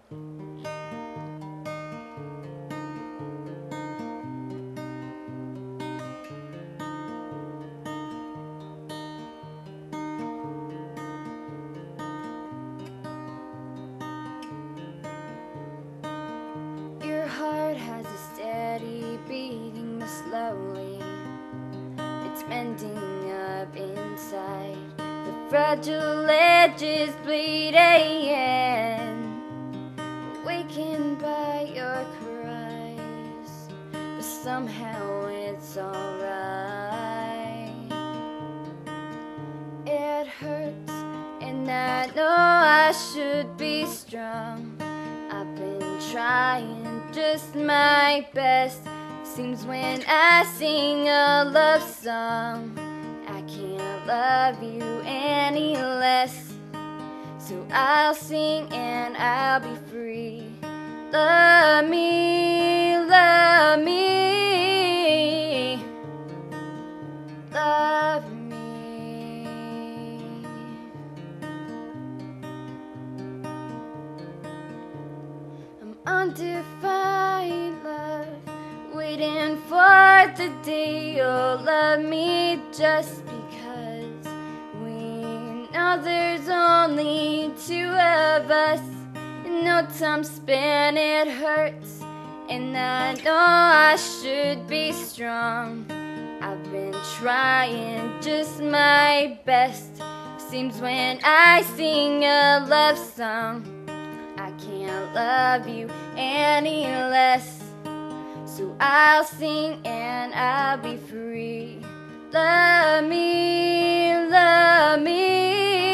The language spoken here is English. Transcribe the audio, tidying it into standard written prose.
Your heart has a steady beating slowly. It's mending up inside. The fragile edge is bleeding, awakened by your cries. But somehow it's alright. It hurts, and I know I should be strong. I've been trying just my best. Seems when I sing a love song, I can't love you any less. So I'll sing and I'll be free. Love me, love me, love me. I'm undefined love, waiting for the day you'll love me just because we know there's only two of us. And no time spent, it hurts, and I know I should be strong. I've been trying just my best. Seems when I sing a love song, I can't love you any less. So I'll sing and I'll be free. Love me, love me.